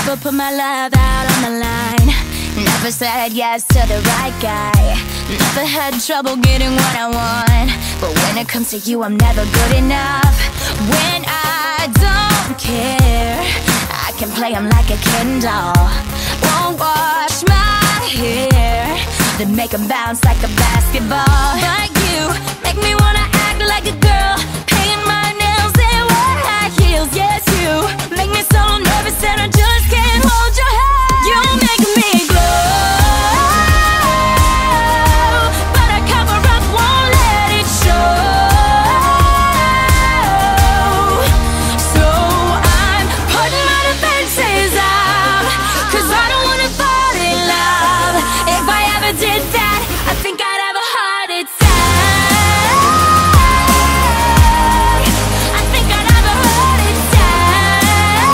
Never put my love out on the line. Never said yes to the right guy. Never had trouble getting what I want. But when it comes to you, I'm never good enough. When I don't care, I can play him like a Ken doll. Won't wash my hair, then make him bounce like a basketball. But you make me wanna act like a girl, paint my nails and wear high heels. Yes, you make me so nervous that I just can't hold your hand. You make me glow, but I cover up, won't let it show. So I'm putting my defenses out, 'cause I don't wanna fall in love. If I ever did that, I think I'd have a heart attack. I think I'd have a heart attack.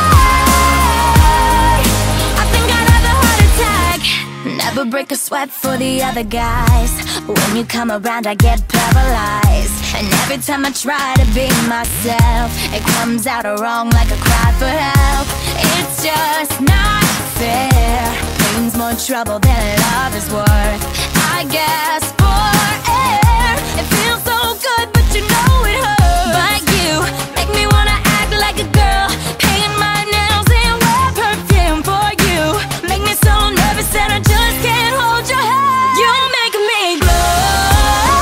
I think I'd have a heart attack. Never break a sweat for the other guys. When you come around, I get paralyzed. And every time I try to be myself, it comes out wrong like a cry for help. It's just not fair. Pain's more trouble than love is worth. I guess for air, it feels so good, but you know it hurts. But you make me wanna act like a girl, paint my nails and wear perfume. For you make me so nervous that I just can't hold your hand. You make me glow,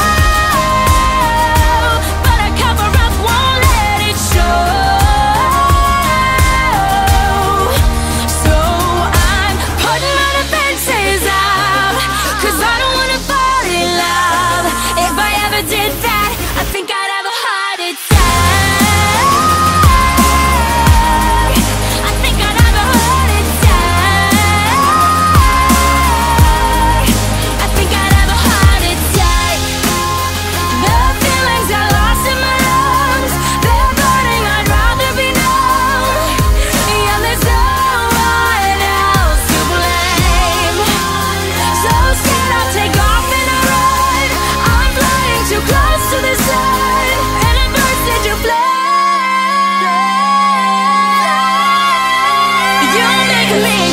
but I cover up, won't let it show. So I'm putting my defenses out, 'cause I don't wanna fall in love. If I ever did that, I think I'd have a heart attack. I think I'd have a heart attack. I think I'd have a heart attack. The feelings I lost in my lungs, they're burning, I'd rather be numb. Yeah, there's no one else to blame. So scared I'll take off and I run. I'm flying too close to the sun, and it bursts into flame. You make me